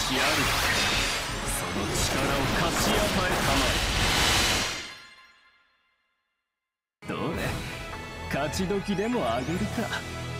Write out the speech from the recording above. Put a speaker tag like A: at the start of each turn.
A: しある。その力を貸し与えたまえ。どれ、勝ち時でもあげるか。